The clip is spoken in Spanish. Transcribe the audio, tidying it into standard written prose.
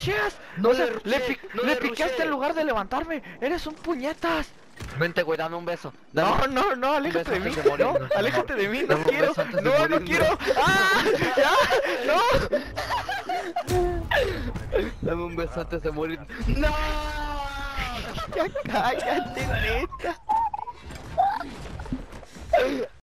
rusheas. No O sea, le rusheé, no le le piqueaste rusheé. en lugar de levantarme. Eres un puñetas. Vente, güey, dame un beso. No, no, no, aléjate de beso mí. antes de No, morirnos, mi aléjate amor. de mí, no Dame un quiero. beso antes de No, no morirnos. quiero. ¡Ah! ¡Ya! ¡No! Dame un beso antes de morir. ¡No! Ya cállate, neta.